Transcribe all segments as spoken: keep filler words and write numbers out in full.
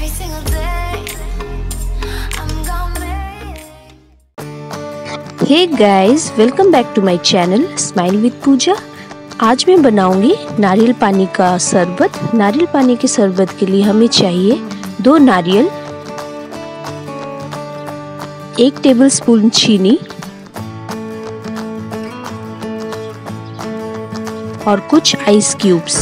every single day. I'm gonna make. Hey guys, welcome back to my channel smile with Pooja. आज मैं बनाऊंगी नारियल पानी का शरबत। नारियल पानी के शरबत के लिए हमें चाहिए दो नारियल, एक टेबलस्पून चीनी और कुछ आइस क्यूब्स।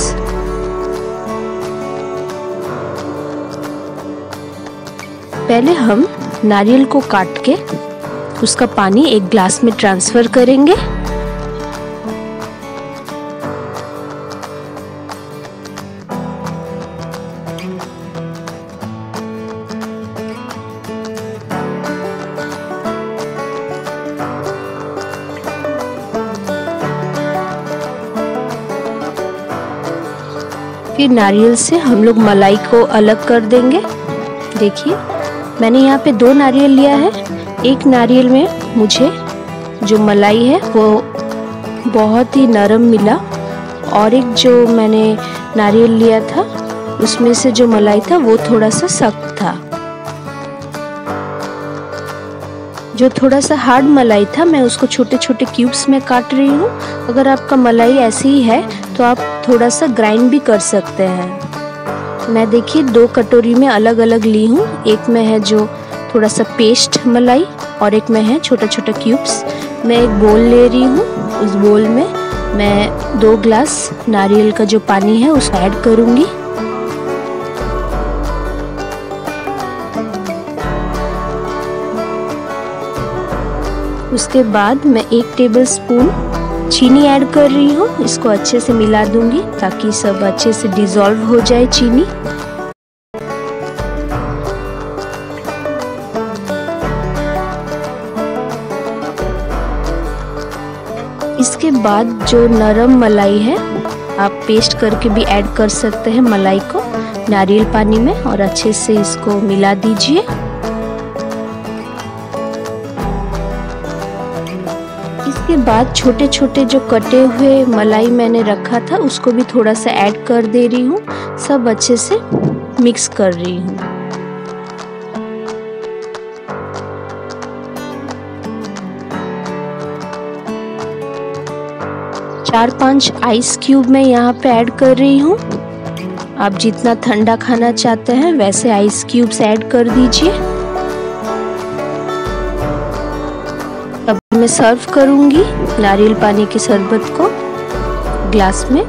पहले हम नारियल को काट के उसका पानी एक ग्लास में ट्रांसफर करेंगे। फिर नारियल से हम लोग मलाई को अलग कर देंगे। देखिए, मैंने यहाँ पे दो नारियल लिया है। एक नारियल में मुझे जो मलाई है वो बहुत ही नरम मिला, और एक जो मैंने नारियल लिया था उसमें से जो मलाई था वो थोड़ा सा सख्त था। जो थोड़ा सा हार्ड मलाई था मैं उसको छोटे छोटे क्यूब्स में काट रही हूँ। अगर आपका मलाई ऐसी ही है तो आप थोड़ा सा ग्राइंड भी कर सकते हैं। मैं देखिए दो कटोरी में अलग अलग ली हूँ। एक में है जो थोड़ा सा पेस्ट मलाई और एक में है छोटा छोटा क्यूब्स। मैं एक बोल ले रही हूँ। उस बोल में मैं दो ग्लास नारियल का जो पानी है उसको ऐड करूँगी। उसके बाद मैं एक टेबलस्पून चीनी ऐड कर रही हूँ। इसको अच्छे से मिला दूंगी ताकि सब अच्छे से डिसॉल्व हो जाए चीनी। इसके बाद जो नरम मलाई है आप पेस्ट करके भी ऐड कर सकते हैं मलाई को नारियल पानी में, और अच्छे से इसको मिला दीजिए। इसके बाद छोटे छोटे जो कटे हुए मलाई मैंने रखा था उसको भी थोड़ा सा ऐड कर दे रही हूँ। सब अच्छे से मिक्स कर रही हूँ। चार पांच आइस क्यूब मैं यहाँ पे ऐड कर रही हूँ। आप जितना ठंडा खाना चाहते हैं वैसे आइस क्यूब्स ऐड कर दीजिए। अब मैं सर्व करूंगी नारियल पानी के शरबत को ग्लास में।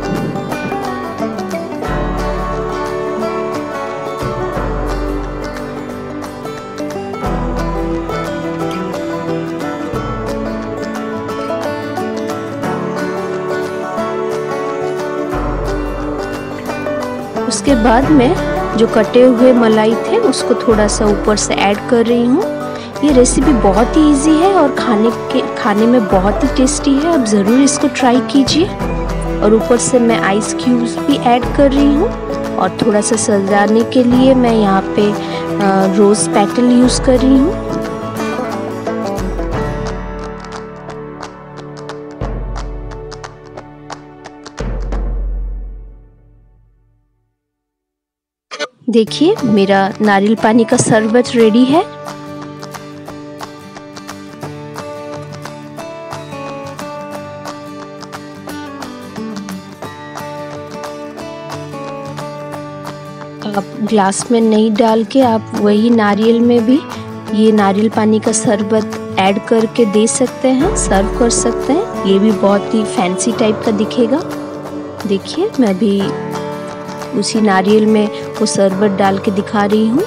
उसके बाद मैं जो कटे हुए मलाई थे उसको थोड़ा सा ऊपर से ऐड कर रही हूँ। ये रेसिपी बहुत ही इजी है और खाने के खाने में बहुत ही टेस्टी है। आप ज़रूर इसको ट्राई कीजिए। और ऊपर से मैं आइस क्यूब्स भी ऐड कर रही हूँ, और थोड़ा सा सजाने के लिए मैं यहाँ पे रोज़ पेटल यूज़ कर रही हूँ। देखिए, मेरा नारियल पानी का शरबत रेडी है। आप ग्लास में नहीं डाल के आप वही नारियल में भी ये नारियल पानी का शरबत ऐड करके दे सकते हैं, सर्व कर सकते हैं। ये भी बहुत ही फैंसी टाइप का दिखेगा। देखिए, मैं भी उसी नारियल में वो शरबत डाल के दिखा रही हूँ।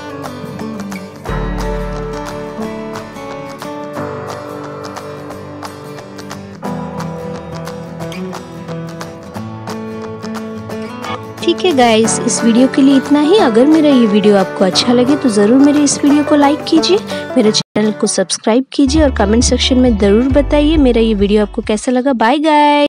ठीक है गाइस, इस वीडियो के लिए इतना ही। अगर मेरा ये वीडियो आपको अच्छा लगे तो ज़रूर मेरे इस वीडियो को लाइक कीजिए, मेरे चैनल को सब्सक्राइब कीजिए और कमेंट सेक्शन में ज़रूर बताइए मेरा ये वीडियो आपको कैसा लगा। Bye guys.